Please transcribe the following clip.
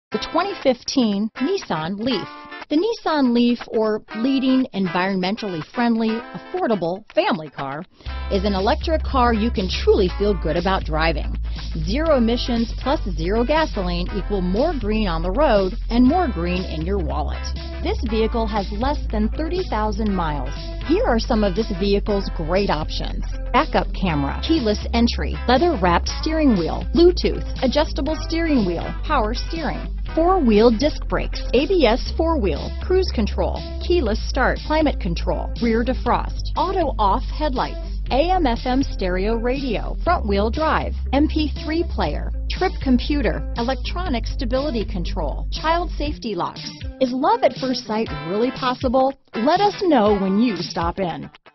The 2015 Nissan LEAF. The Nissan LEAF, or leading, environmentally friendly, affordable family car, is an electric car you can truly feel good about driving. Zero emissions plus zero gasoline equal more green on the road and more green in your wallet. This vehicle has less than 30,000 miles. Here are some of this vehicle's great options: backup camera, keyless entry, leather-wrapped steering wheel, Bluetooth, adjustable steering wheel, power steering, four-wheel disc brakes, ABS four-wheel, cruise control, keyless start, climate control, rear defrost, auto-off headlights, AM/FM stereo radio, front-wheel drive, MP3 player, trip computer, electronic stability control, child safety locks. Is love at first sight really possible? Let us know when you stop in.